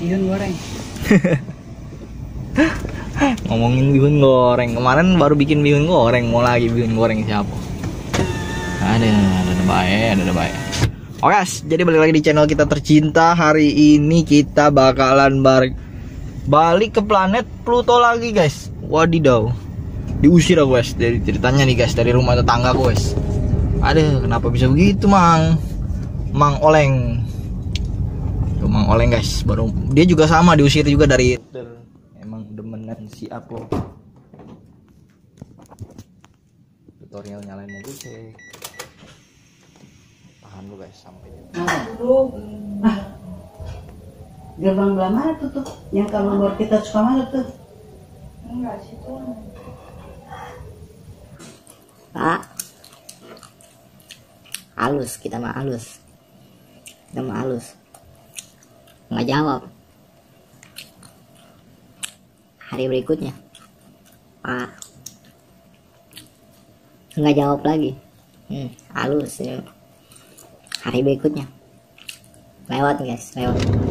bihun goreng. Ngomongin bihun goreng, kemarin baru bikin bihun goreng, mau lagi bihun goreng siapa? Ada baik. Oke guys, jadi balik lagi di channel kita tercinta. Hari ini kita bakalan balik ke planet Pluto lagi guys. Wadidaw, diusir aku guys dari ceritanya nih guys, dari rumah tetangga aku guys. Aduh, kenapa bisa begitu Mang Oleng. Tuh, Mang Oleng guys, baru dia juga sama diusir juga dari emang demenan si aku. Tutorial nyalain mobil sih. Tahan dulu guys sampai Gerbang belah mana tuh? Yang kalau buat kita suka mana tuh? Enggak sih tuh. Pak, halus, kita mah halus, nggak jawab. Hari berikutnya Pak nggak jawab lagi, halus ya. Hari berikutnya lewat guys, lewat.